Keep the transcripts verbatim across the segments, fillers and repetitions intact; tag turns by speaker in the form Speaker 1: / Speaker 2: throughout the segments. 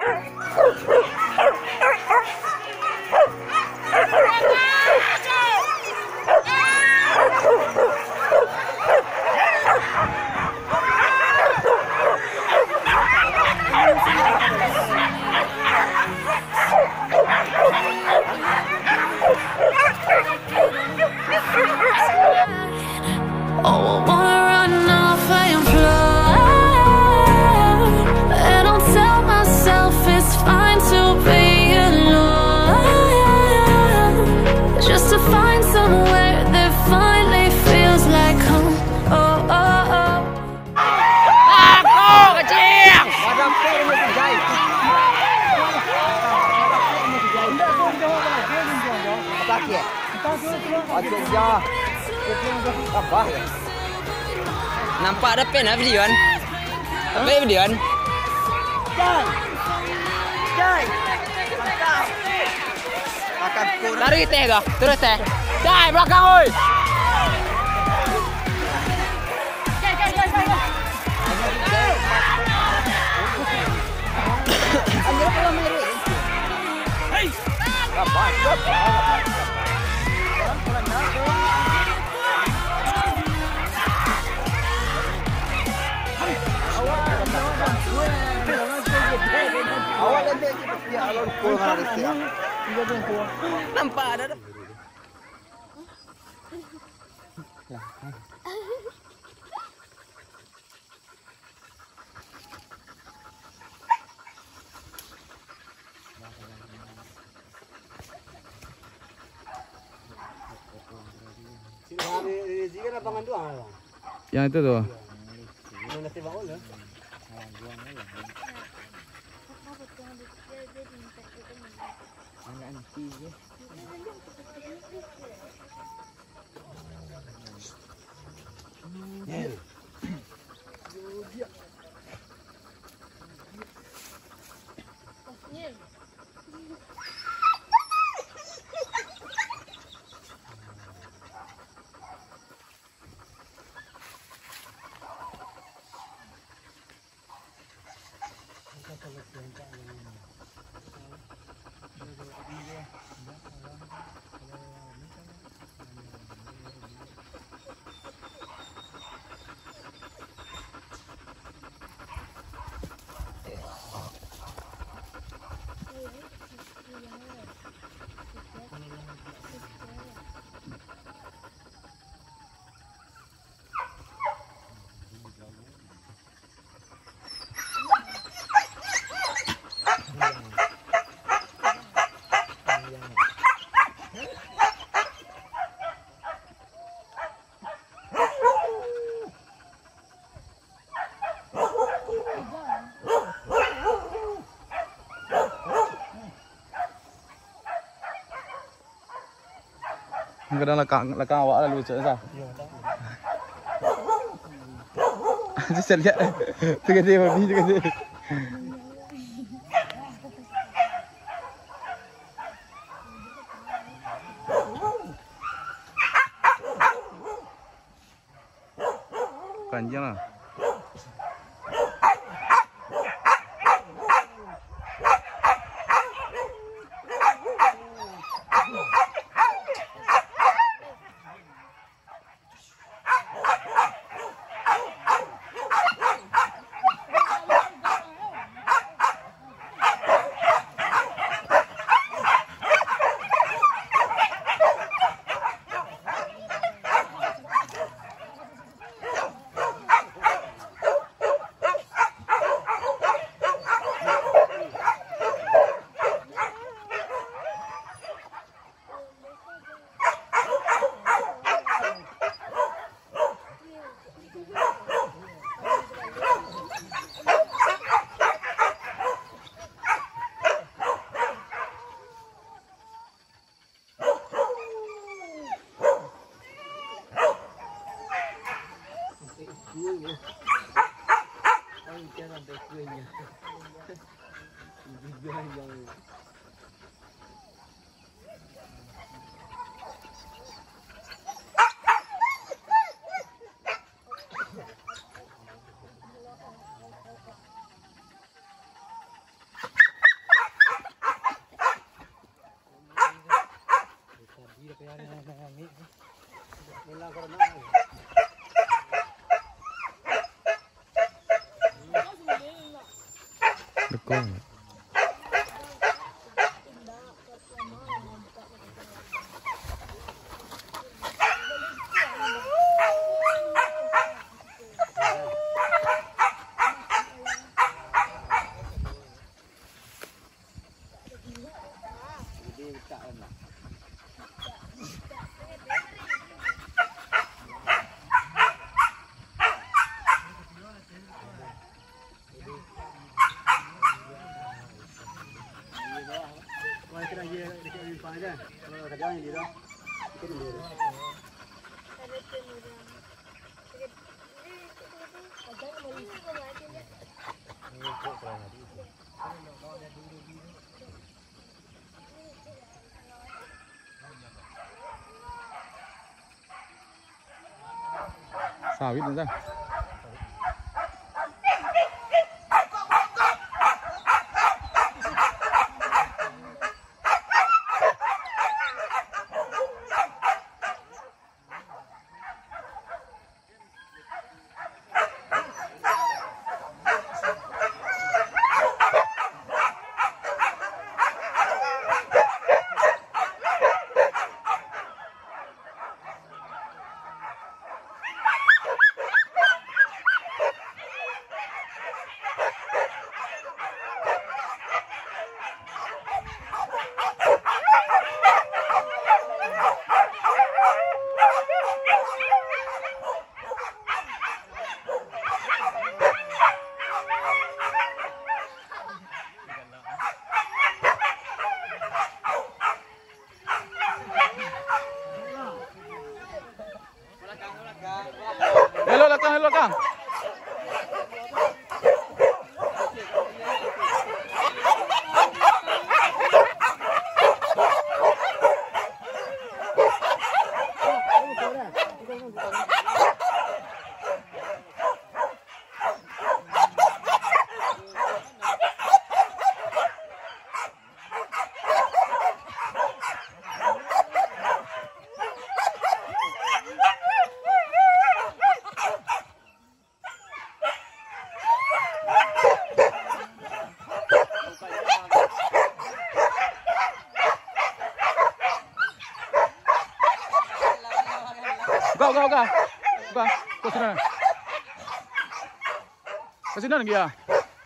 Speaker 1: Nampak ada pen lah video kan? Apa video kan?
Speaker 2: Jai! Jai! Mantap! Makan kurang.
Speaker 1: Tarik teh kah? Terus teh. Jai belakang oi.
Speaker 2: Jai, jai, jai, jai. Anjir kalau merek. Hei. Apa? Awal lebih kita alur kurang ada siap. Nampak ada.
Speaker 3: Yang itu tuh. Kadang lekang lekang awak lah lucu sah. Saya lihat tengah dia babi tengah dia. Panjang lah. tikung. Sawit nữa ra. Hello belakang, hello belakang. Buka, buka, buka. Buka. Kau sini. Kau sini lagi ya.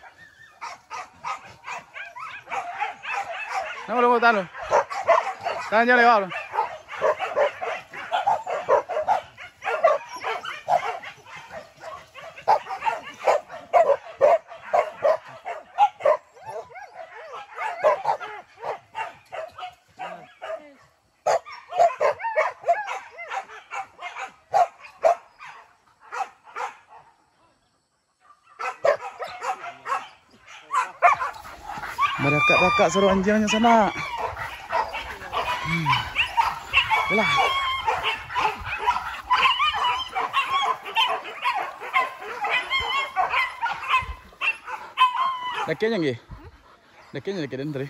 Speaker 3: Nama lu tahu. Tahan jalan lewat. Merakak-rakak seru anjingnya sana. Hmm. Yalah. Lekenya nggih? Lekenya lek den tadi.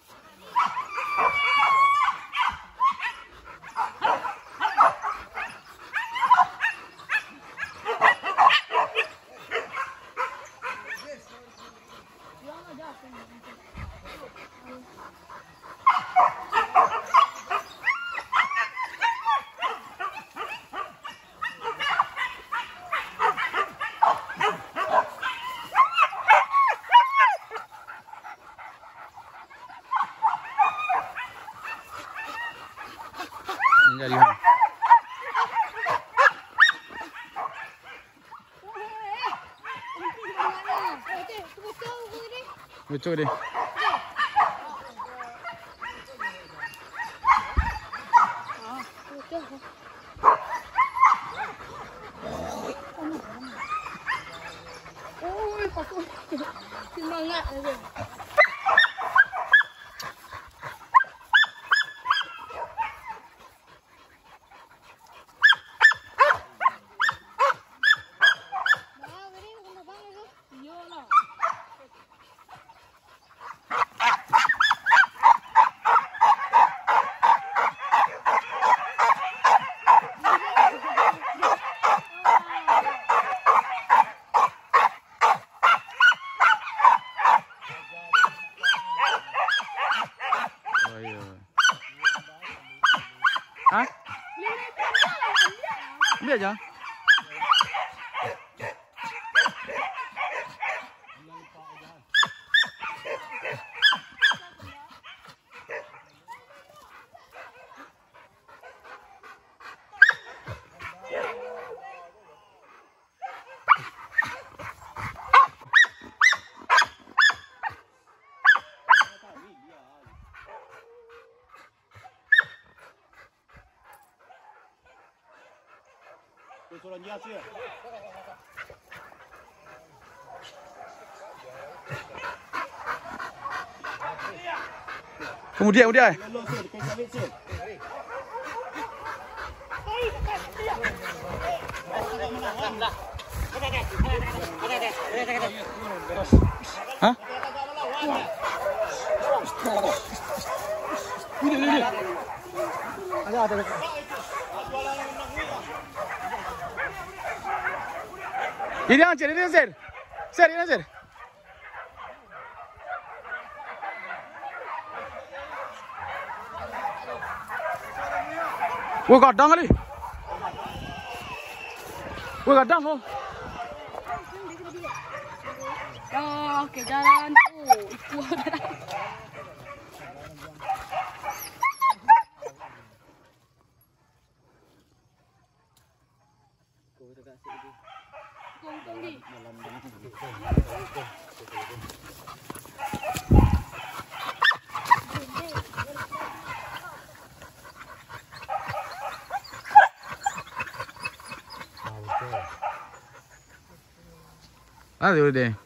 Speaker 3: Jadi lucu deh.
Speaker 4: Oh, pasok. Semangat aja.
Speaker 3: Hah? Ambil aja. Kemudian, kemudian. Hah? Ini, ini, ini. Ada, ada. Ini Anjir, ini Anjir. Ser, ini Anjir. Gue kadang kali. Gue kadang kok.
Speaker 4: Oh, ke jalan tuh. Itu ada.
Speaker 3: Ah, udah deh.